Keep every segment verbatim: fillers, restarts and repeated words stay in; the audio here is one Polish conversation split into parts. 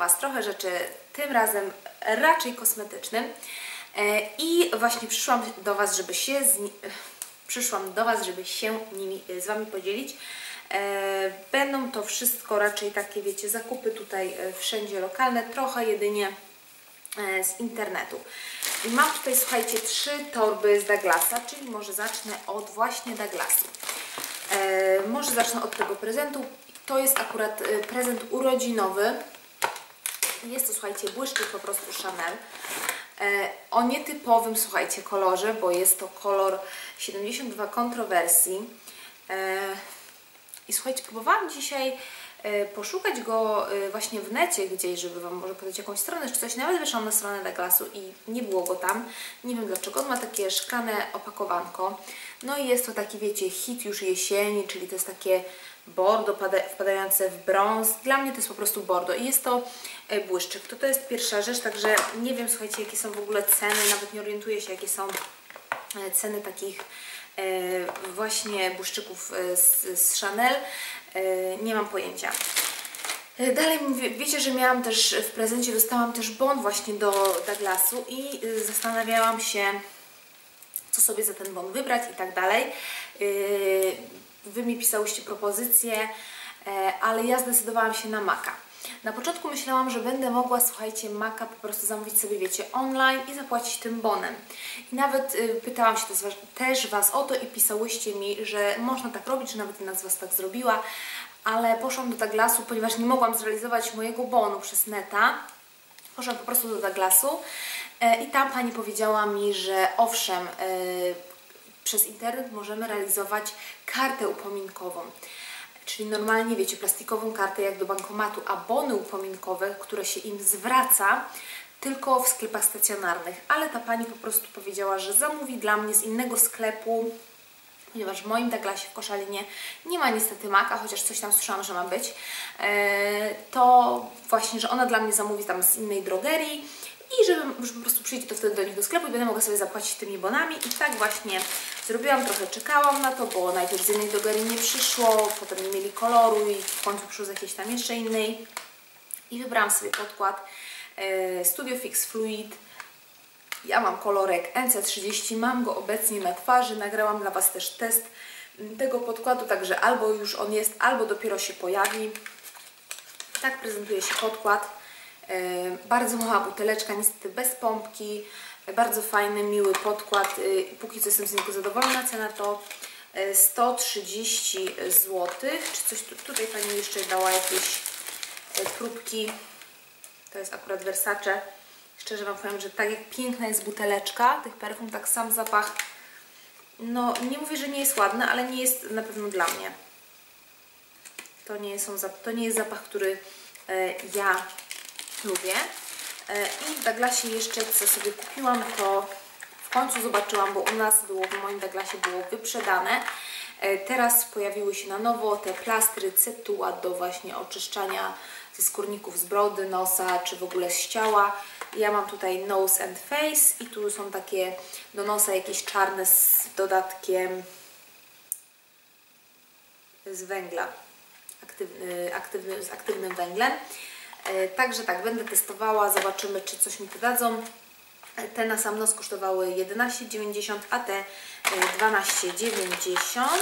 Was trochę rzeczy, tym razem raczej kosmetycznym. I właśnie przyszłam do Was, żeby się z, przyszłam do Was, żeby się nimi z Wami podzielić. Będą to wszystko raczej takie, wiecie, zakupy tutaj wszędzie lokalne, trochę jedynie z internetu. I mam tutaj, słuchajcie, trzy torby z Douglasa, czyli może zacznę od właśnie Douglasu. E, może zacznę od tego prezentu. To jest akurat prezent urodzinowy. Jest to, słuchajcie, błyszczyk po prostu Chanel. E, o nietypowym, słuchajcie, kolorze, bo jest to kolor siedemdziesiąt dwa kontrowersji. E, I słuchajcie, próbowałam dzisiaj poszukać go właśnie w necie gdzieś, żeby Wam może podać jakąś stronę czy coś. Nawet wyszłam na stronę Douglasu i nie było go tam. Nie wiem dlaczego. On ma takie szklane opakowanko. No i jest to taki, wiecie, hit już jesieni, czyli to jest takie bordo wpadające w brąz. Dla mnie to jest po prostu bordo i jest to błyszczyk. To to jest pierwsza rzecz, także nie wiem, słuchajcie, jakie są w ogóle ceny. Nawet nie orientuję się, jakie są ceny takich właśnie błyszczyków z, z Chanel. Nie mam pojęcia. Dalej mówię, wiecie, że miałam też w prezencie, dostałam też bon właśnie do Douglasu i zastanawiałam się, co sobie za ten bon wybrać i tak dalej. Wy mi pisałyście propozycje, ale ja zdecydowałam się na Maca. Na początku myślałam, że będę mogła, słuchajcie, Maca po prostu zamówić sobie, wiecie, online i zapłacić tym bonem. I nawet y, pytałam się też Was o to i pisałyście mi, że można tak robić, że nawet jedna z Was tak zrobiła, ale poszłam do Douglasu, ponieważ nie mogłam zrealizować mojego bonu przez neta. Poszłam po prostu do Douglasu y, i tam pani powiedziała mi, że owszem, y, przez internet możemy realizować kartę upominkową. Czyli normalnie, wiecie, plastikową kartę jak do bankomatu, a bony upominkowe, które się im zwraca tylko w sklepach stacjonarnych. Ale ta pani po prostu powiedziała, że zamówi dla mnie z innego sklepu, ponieważ w moim Douglasie w Koszalinie nie ma niestety Maca, chociaż coś tam słyszałam, że ma być. To właśnie, że ona dla mnie zamówi tam z innej drogerii i że, że po prostu przyjdzie to wtedy do nich do sklepu i będę mogła sobie zapłacić tymi bonami. I tak właśnie zrobiłam, trochę czekałam na to, bo najpierw z jednej drogerii nie przyszło, potem nie mieli koloru i w końcu przyszło z jakiejś tam jeszcze innej. I wybrałam sobie podkład e, Studio Fix Fluid. Ja mam kolorek N C trzydzieści, mam go obecnie na twarzy, nagrałam dla Was też test tego podkładu, także albo już on jest, albo dopiero się pojawi. Tak prezentuje się podkład. Bardzo mała buteleczka, niestety bez pompki, bardzo fajny, miły podkład, póki co jestem z niego zadowolona. Cena to sto trzydzieści złotych, czy coś tu, tutaj pani jeszcze dała jakieś próbki, to jest akurat Versace. Szczerze Wam powiem, że tak jak piękna jest buteleczka tych perfum, tak sam zapach, no nie mówię, że nie jest ładny, ale nie jest na pewno dla mnie. To nie, są, to nie jest zapach, który ja lubię. I w Douglasie jeszcze, co sobie kupiłam, to w końcu zobaczyłam, bo u nas było, w moim Douglasie było wyprzedane. Teraz pojawiły się na nowo te plastry Cetua do właśnie oczyszczania ze skórników z brody, nosa, czy w ogóle z ciała. Ja mam tutaj Nose and Face i tu są takie do nosa jakieś czarne z dodatkiem z węgla, aktywny, aktywny, z aktywnym węglem. Także tak, będę testowała, zobaczymy, czy coś mi to dadzą. Te na sam nos kosztowały jedenaście dziewięćdziesiąt, a te dwanaście dziewięćdziesiąt.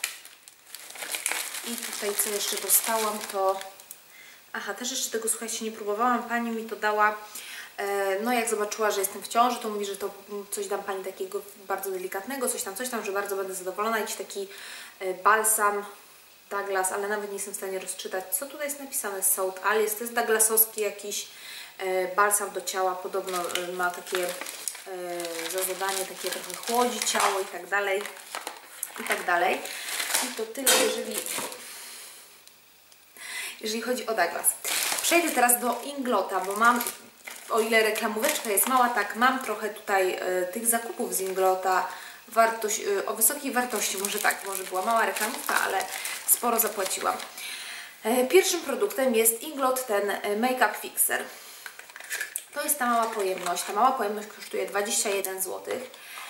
I tutaj co jeszcze dostałam, to... Aha, też jeszcze tego, słuchajcie, nie próbowałam. Pani mi to dała, no jak zobaczyła, że jestem w ciąży, to mówi, że to coś dam pani takiego bardzo delikatnego, coś tam, coś tam, że bardzo będę zadowolona. Jakiś taki balsam Douglas, ale nawet nie jestem w stanie rozczytać, co tutaj jest napisane. South Alice, to jest Douglasowski jakiś e, balsam do ciała, podobno e, ma takie e, za zadanie, takie trochę chłodzi ciało i tak dalej, i tak dalej. I to tyle, jeżeli, jeżeli chodzi o Douglas. Przejdę teraz do Inglota, bo mam, o ile reklamóweczka jest mała, tak mam trochę tutaj e, tych zakupów z Inglota, wartość, e, o wysokiej wartości, może tak, może była mała reklamówka, ale sporo zapłaciłam. Pierwszym produktem jest Inglot, ten Make-up Fixer. To jest ta mała pojemność. Ta mała pojemność kosztuje dwadzieścia jeden złotych.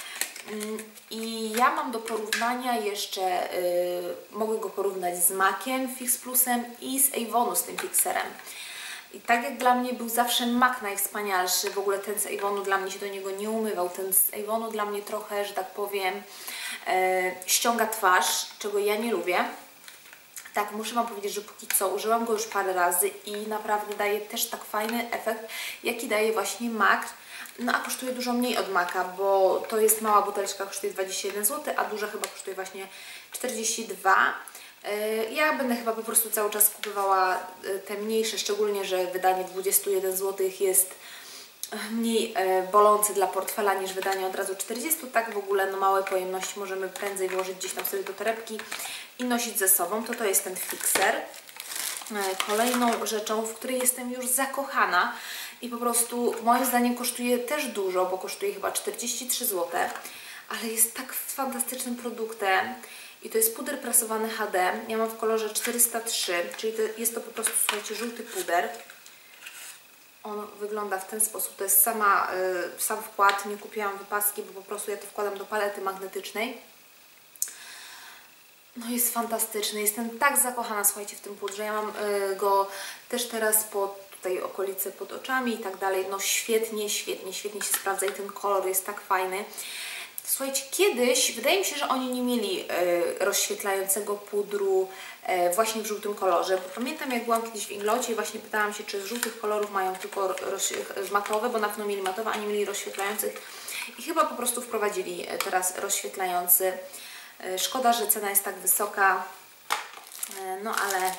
I ja mam do porównania jeszcze, yy, mogę go porównać z Maciem Fix Plusem i z Avonu z tym fixerem. I tak jak dla mnie był zawsze MAC najwspanialszy, w ogóle ten z Avonu dla mnie się do niego nie umywał, ten z Avonu dla mnie trochę, że tak powiem, e, ściąga twarz, czego ja nie lubię. Tak, muszę Wam powiedzieć, że póki co użyłam go już parę razy i naprawdę daje też tak fajny efekt, jaki daje właśnie MAC. No a kosztuje dużo mniej od MACa, bo to jest mała buteleczka, kosztuje dwadzieścia jeden złotych, a duża chyba kosztuje właśnie czterdzieści dwa. Ja będę chyba po prostu cały czas kupowała te mniejsze, szczególnie, że wydanie dwadzieścia jeden złotych jest mniej bolące dla portfela niż wydanie od razu czterdzieści. Tak w ogóle no małe pojemności możemy prędzej włożyć gdzieś tam sobie do torebki i nosić ze sobą. To to jest ten fixer. Kolejną rzeczą, w której jestem już zakochana i po prostu moim zdaniem kosztuje też dużo, bo kosztuje chyba czterdzieści trzy złote, ale jest tak fantastycznym produktem. I to jest puder prasowany H D. Ja mam w kolorze czterysta trzy, czyli to jest to po prostu, słuchajcie, żółty puder. On wygląda w ten sposób. To jest sama, y, sam wkład. Nie kupiłam wypaski, bo po prostu ja to wkładam do palety magnetycznej. No jest fantastyczny. Jestem tak zakochana, słuchajcie, w tym pudrze. Ja mam y, go też teraz po tutaj okolice pod oczami i tak dalej. No świetnie, świetnie, świetnie się sprawdza i ten kolor jest tak fajny. Słuchajcie, kiedyś, wydaje mi się, że oni nie mieli e, rozświetlającego pudru e, właśnie w żółtym kolorze, bo pamiętam, jak byłam kiedyś w Inglocie i właśnie pytałam się, czy z żółtych kolorów mają tylko matowe, bo na pewno mieli matowe, a nie mieli rozświetlających i chyba po prostu wprowadzili teraz rozświetlający. E, szkoda, że cena jest tak wysoka, e, no ale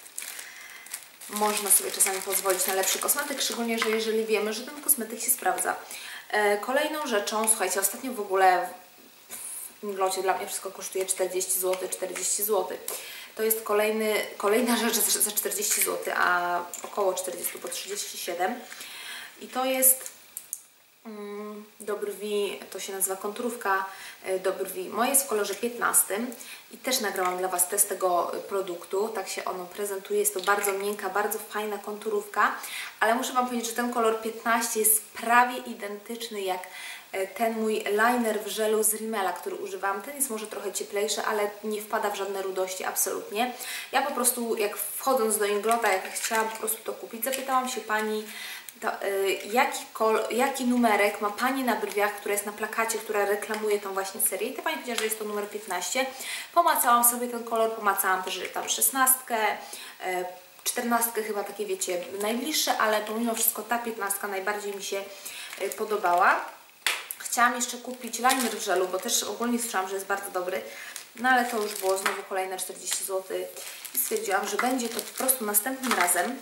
można sobie czasami pozwolić na lepszy kosmetyk, szczególnie, że jeżeli wiemy, że ten kosmetyk się sprawdza. Kolejną rzeczą, słuchajcie, ostatnio w ogóle w Inglocie dla mnie wszystko kosztuje czterdzieści złotych, czterdzieści złotych. To jest kolejny, kolejna rzecz za czterdzieści złotych, a około czterdzieści, po trzydzieści siedem. I to jest mm, do brwi, to się nazywa konturówka do brwi. Moje jest w kolorze piętnastym i też nagrałam dla Was test tego produktu. Tak się ono prezentuje. Jest to bardzo miękka, bardzo fajna konturówka, ale muszę Wam powiedzieć, że ten kolor piętnaście jest prawie identyczny jak ten mój liner w żelu z Rimmela, który używam. Ten jest może trochę cieplejszy, ale nie wpada w żadne rudości, absolutnie. Ja po prostu, jak wchodząc do Inglota, jak chciałam po prostu to kupić, zapytałam się Pani, To, y, jaki, kol, jaki numerek ma Pani na brwiach, która jest na plakacie, która reklamuje tą właśnie serię. I ta Pani powiedziała, że jest to numer piętnaście. Pomacałam sobie ten kolor, pomacałam też tam szesnastkę, y, czternastkę chyba takie, wiecie, najbliższe, ale pomimo wszystko ta piętnastka najbardziej mi się y, podobała. Chciałam jeszcze kupić liner w żelu, bo też ogólnie słyszałam, że jest bardzo dobry, no ale to już było znowu kolejne czterdzieści złotych i stwierdziłam, że będzie to po prostu następnym razem.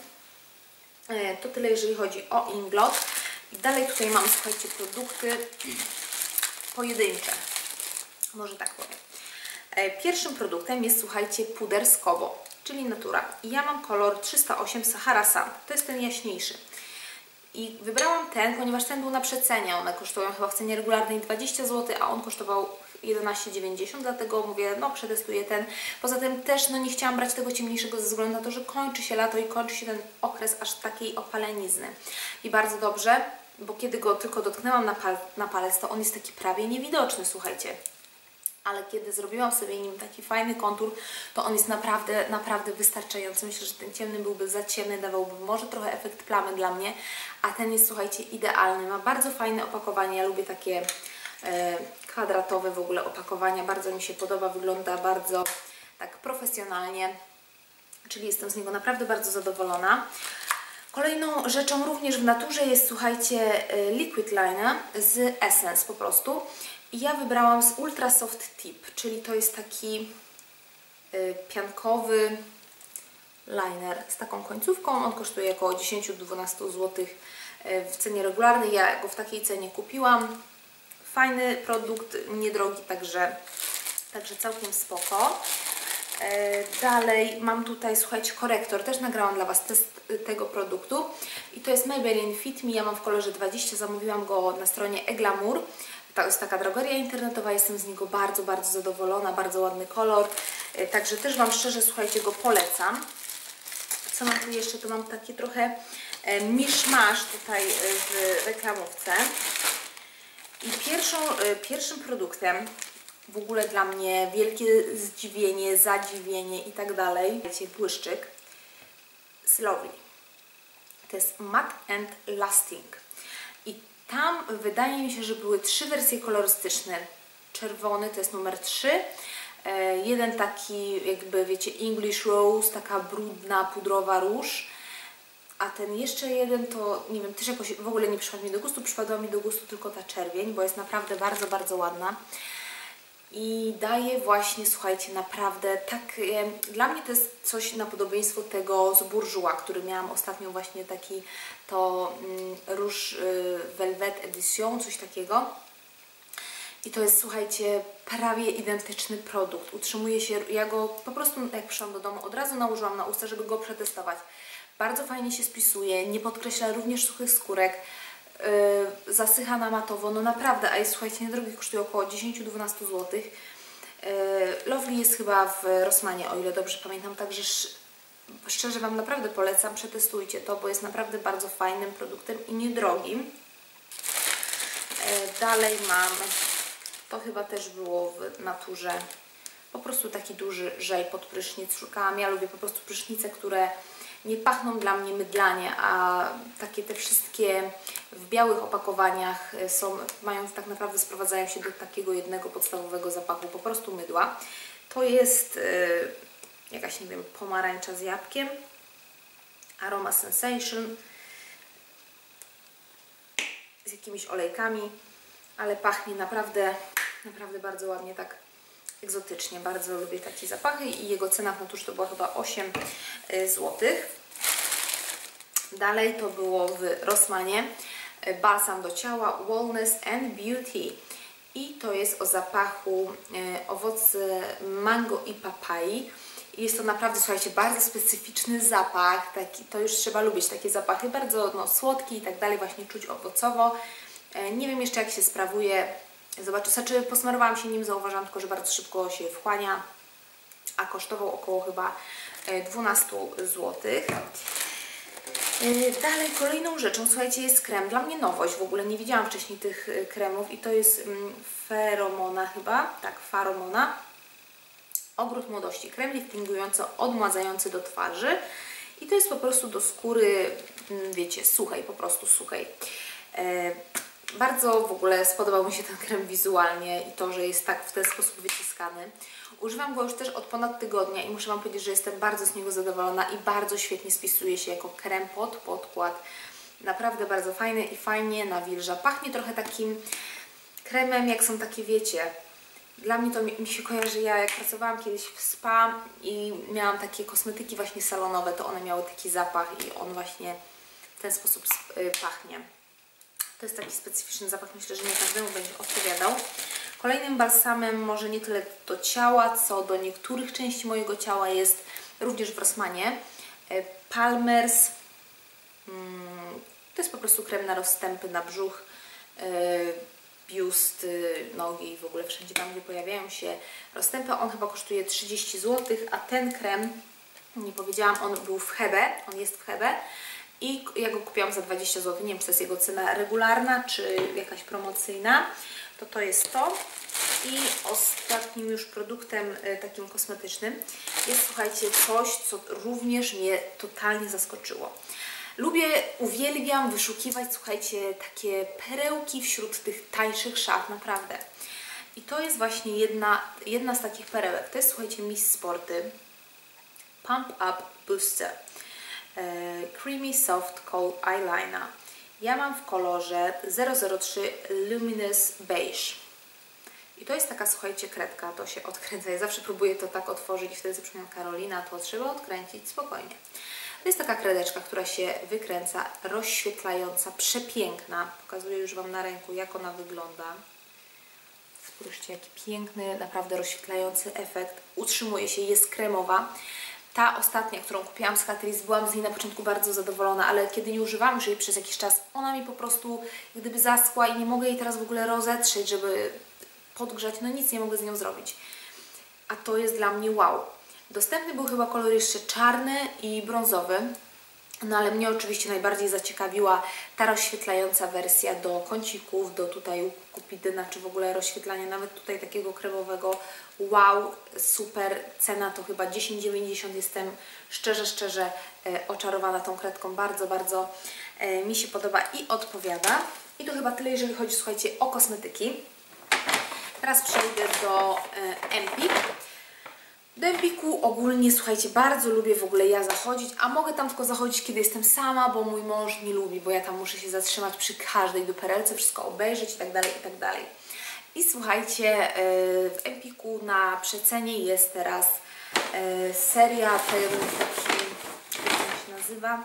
To tyle, jeżeli chodzi o Inglot. I dalej tutaj mam, słuchajcie, produkty pojedyncze. Może tak powiem. Pierwszym produktem jest, słuchajcie, puder z Kobo, czyli Natura. I ja mam kolor trzysta osiem Sahara Sand. To jest ten jaśniejszy. I wybrałam ten, ponieważ ten był na przecenie. One kosztują chyba w cenie regularnej dwadzieścia złotych, a on kosztował jedenaście dziewięćdziesiąt, dlatego mówię, no przetestuję ten. Poza tym też no nie chciałam brać tego ciemniejszego ze względu na to, że kończy się lato i kończy się ten okres aż takiej opalenizny. I bardzo dobrze, bo kiedy go tylko dotknęłam na, pal na palec, to on jest taki prawie niewidoczny, słuchajcie. Ale kiedy zrobiłam sobie nim taki fajny kontur, to on jest naprawdę, naprawdę wystarczający. Myślę, że ten ciemny byłby za ciemny, dawałby może trochę efekt plamy dla mnie, a ten jest, słuchajcie, idealny. Ma bardzo fajne opakowanie, ja lubię takie e, kwadratowe w ogóle opakowania, bardzo mi się podoba, wygląda bardzo tak profesjonalnie, czyli jestem z niego naprawdę bardzo zadowolona. Kolejną rzeczą również w Naturze jest, słuchajcie, Liquid Liner z Essence po prostu. I ja wybrałam z Ultra Soft Tip, czyli to jest taki y, piankowy liner z taką końcówką. On kosztuje około dziesięć do dwunastu złotych w cenie regularnej. Ja go w takiej cenie kupiłam. Fajny produkt, niedrogi, także, także całkiem spoko. Dalej mam tutaj, słuchajcie, korektor. Też nagrałam dla Was test tego produktu. I to jest Maybelline Fit Me. Ja mam w kolorze dwadzieścia. Zamówiłam go na stronie eGlamour. To jest taka drogeria internetowa. Jestem z niego bardzo, bardzo zadowolona. Bardzo ładny kolor. Także też Wam szczerze, słuchajcie, go polecam. Co mam tu jeszcze? Tu mam taki trochę miszmasz tutaj w reklamówce. I pierwszą, pierwszym produktem, w ogóle dla mnie wielkie zdziwienie, zadziwienie i tak dalej, wiecie, błyszczyk z Lovely. To jest Matte and Lasting. I tam wydaje mi się, że były trzy wersje kolorystyczne. Czerwony to jest numer trzy. Jeden taki jakby wiecie English Rose, taka brudna, pudrowa róż. A ten jeszcze jeden to, nie wiem, też jakoś w ogóle nie przypadł mi do gustu. Przypadła mi do gustu tylko ta czerwień, bo jest naprawdę bardzo, bardzo ładna. I daje właśnie, słuchajcie, naprawdę tak, e, dla mnie to jest coś na podobieństwo tego z Bourjois, który miałam ostatnio właśnie taki, to mm, róż y, Velvet Edition, coś takiego. I to jest, słuchajcie, prawie identyczny produkt. Utrzymuje się, ja go po prostu jak przyszłam do domu, od razu nałożyłam na usta, żeby go przetestować. Bardzo fajnie się spisuje, nie podkreśla również suchych skórek. Yy, zasycha na matowo, no naprawdę, a jest, słuchajcie, niedrogi, kosztuje około dziesięć do dwunastu złotych. Yy, Lovely jest chyba w Rossmanie, o ile dobrze pamiętam, także sz szczerze Wam naprawdę polecam, przetestujcie to, bo jest naprawdę bardzo fajnym produktem i niedrogim. Yy, dalej mam, to chyba też było w naturze, po prostu taki duży żel pod prysznic szukałam. Ja lubię po prostu prysznice, które nie pachną dla mnie mydlanie, a takie te wszystkie w białych opakowaniach są, mają tak naprawdę, sprowadzają się do takiego jednego podstawowego zapachu, po prostu mydła. To jest yy, jakaś, nie wiem, pomarańcza z jabłkiem, Aroma Sensation, z jakimiś olejkami, ale pachnie naprawdę, naprawdę bardzo ładnie, tak egzotycznie. Bardzo lubię takie zapachy i jego cena w naturze to była chyba osiem złotych. Dalej to było w Rossmanie balsam do ciała Wellness and Beauty i to jest o zapachu e, owoce mango i papai. I jest to naprawdę, słuchajcie, bardzo specyficzny zapach, taki, to już trzeba lubić takie zapachy, bardzo no, słodki i tak dalej, właśnie czuć owocowo. E, nie wiem jeszcze jak się sprawuje, zobaczę, znaczy posmarowałam się nim, zauważyłam tylko, że bardzo szybko się wchłania, a kosztował około chyba dwanaście złotych. Dalej kolejną rzeczą, słuchajcie, jest krem. Dla mnie nowość, w ogóle nie widziałam wcześniej tych kremów i to jest Feromona chyba, tak, Feromona. Ogród młodości, krem liftingująco-odmładzający do twarzy i to jest po prostu do skóry, wiecie, suchej, po prostu suchej. Bardzo w ogóle spodobał mi się ten krem wizualnie i to, że jest tak w ten sposób wyciskany. Używam go już też od ponad tygodnia i muszę Wam powiedzieć, że jestem bardzo z niego zadowolona i bardzo świetnie spisuje się jako krem pod podkład. Naprawdę bardzo fajny i fajnie nawilża. Pachnie trochę takim kremem, jak są takie, wiecie, dla mnie to mi, mi się kojarzy, ja jak pracowałam kiedyś w spa i miałam takie kosmetyki właśnie salonowe, to one miały taki zapach i on właśnie w ten sposób pachnie. To jest taki specyficzny zapach, myślę, że nie każdemu będzie odpowiadał. Kolejnym balsamem, może nie tyle do ciała, co do niektórych części mojego ciała, jest również w Rossmanie Palmer's. To jest po prostu krem na rozstępy, na brzuch, biust, nogi i w ogóle wszędzie tam, gdzie pojawiają się rozstępy. On chyba kosztuje trzydzieści złotych, a ten krem, nie powiedziałam, on był w Hebe, on jest w Hebe. I ja go kupiłam za dwadzieścia złotych, nie wiem, czy to jest jego cena regularna, czy jakaś promocyjna, to to jest to. I ostatnim już produktem y, takim kosmetycznym jest, słuchajcie, coś, co również mnie totalnie zaskoczyło. Lubię, uwielbiam wyszukiwać, słuchajcie, takie perełki wśród tych tańszych szaf, naprawdę. I to jest właśnie jedna, jedna z takich perełek. To jest, słuchajcie, Miss Sporty Pump Up Booster. Creamy Soft Coat Eyeliner. Ja mam w kolorze zero zero trzy Luminous Beige. I to jest taka, słuchajcie, kredka, to się odkręca. Ja zawsze próbuję to tak otworzyć i wtedy zapomniałam Karolina, to trzeba odkręcić spokojnie. To jest taka kredeczka, która się wykręca, rozświetlająca, przepiękna. Pokazuję już Wam na ręku, jak ona wygląda. Spójrzcie, jaki piękny, naprawdę rozświetlający efekt. Utrzymuje się, jest kremowa. Ta ostatnia, którą kupiłam z Catrice, byłam z niej na początku bardzo zadowolona, ale kiedy nie używałam już jej przez jakiś czas, ona mi po prostu jak gdyby zaschła i nie mogę jej teraz w ogóle rozetrzeć, żeby podgrzać, no nic nie mogę z nią zrobić. A to jest dla mnie wow. Dostępny był chyba kolor jeszcze czarny i brązowy. No ale mnie oczywiście najbardziej zaciekawiła ta rozświetlająca wersja do kącików, do tutaj łuku kupidyna, czy w ogóle rozświetlania nawet tutaj takiego kremowego. Wow, super, cena to chyba dziesięć dziewięćdziesiąt. Jestem szczerze, szczerze e, oczarowana tą kredką, bardzo, bardzo e, mi się podoba i odpowiada. I to chyba tyle, jeżeli chodzi, słuchajcie, o kosmetyki. Teraz przejdę do e, Empik. Do Empiku ogólnie, słuchajcie, bardzo lubię w ogóle ja zachodzić, a mogę tam tylko zachodzić, kiedy jestem sama, bo mój mąż nie lubi, bo ja tam muszę się zatrzymać przy każdej duperelce, wszystko obejrzeć i tak dalej, i tak dalej. I słuchajcie, w Empiku na przecenie jest teraz seria, ten taki, jak to się nazywa?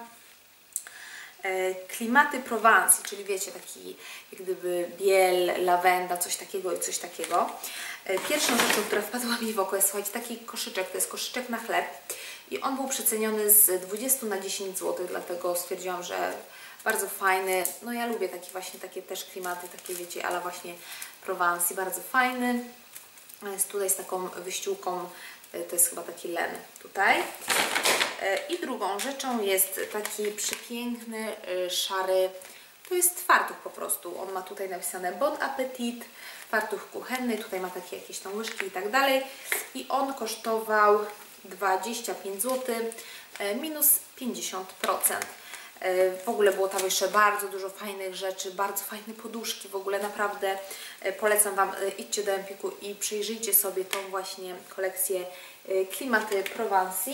Klimaty Provence, czyli wiecie, taki jak gdyby biel, lawenda, coś takiego i coś takiego. Pierwszą rzeczą, która wpadła mi w oko, jest, słuchajcie, taki koszyczek, to jest koszyczek na chleb i on był przeceniony z dwudziestu na dziesięć złotych, dlatego stwierdziłam, że bardzo fajny. No ja lubię takie właśnie, takie też klimaty, takie wiecie, ale właśnie Provence, bardzo fajny. Jest tutaj z taką wyściółką, to jest chyba taki len tutaj. I drugą rzeczą jest taki przepiękny, szary, to jest fartuch po prostu. On ma tutaj napisane Bon Appetit, fartuch kuchenny, tutaj ma takie jakieś tam łyżki i tak dalej. I on kosztował dwadzieścia pięć złotych, minus pięćdziesiąt procent. W ogóle było tam jeszcze bardzo dużo fajnych rzeczy, bardzo fajne poduszki, w ogóle naprawdę polecam Wam, idźcie do Empiku i przyjrzyjcie sobie tą właśnie kolekcję Klimaty Provence.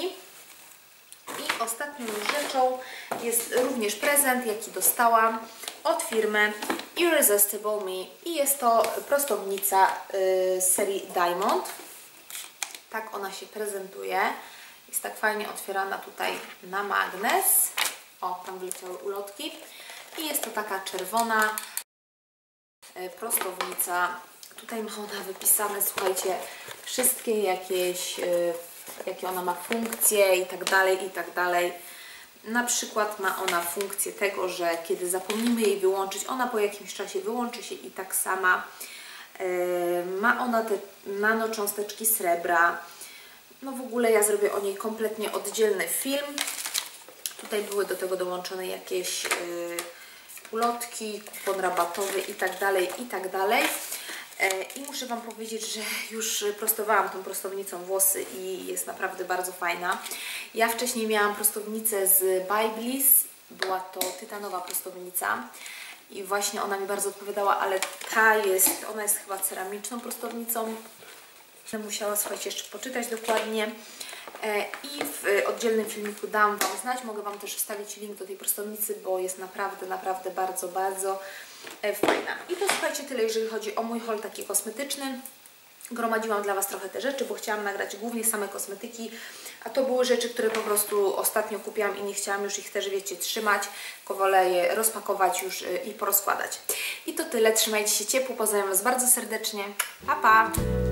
I ostatnią rzeczą jest również prezent, jaki dostałam od firmy Irresistible Me i jest to prostownica z serii Diamond. Tak ona się prezentuje. Jest tak fajnie otwierana tutaj na magnes. O, tam wleciały ulotki. I jest to taka czerwona prostownica. Tutaj ma ona wypisane, słuchajcie, wszystkie jakieś, jakie ona ma funkcje i tak dalej, i tak dalej. Na przykład ma ona funkcję tego, że kiedy zapomnimy jej wyłączyć, ona po jakimś czasie wyłączy się i tak sama. Ma ona te nanocząsteczki srebra. No w ogóle ja zrobię o niej kompletnie oddzielny film. Tutaj były do tego dołączone jakieś yy, ulotki, kupon rabatowy i tak dalej, i tak dalej. Yy, I muszę Wam powiedzieć, że już prostowałam tą prostownicą włosy i jest naprawdę bardzo fajna. Ja wcześniej miałam prostownicę z By Bliss, była to tytanowa prostownica i właśnie ona mi bardzo odpowiadała, ale ta jest, ona jest chyba ceramiczną prostownicą. Musiała, słuchajcie, jeszcze poczytać dokładnie. I w oddzielnym filmiku dam Wam znać, mogę Wam też wstawić link do tej prostownicy, bo jest naprawdę, naprawdę bardzo, bardzo fajna. I to słuchajcie tyle, jeżeli chodzi o mój haul taki kosmetyczny. Gromadziłam dla Was trochę te rzeczy, bo chciałam nagrać głównie same kosmetyki, a to były rzeczy, które po prostu ostatnio kupiłam i nie chciałam już ich też, wiecie, trzymać, tylko wolę je rozpakować już i porozkładać. I to tyle, trzymajcie się ciepło, pozdrawiam Was bardzo serdecznie, pa pa!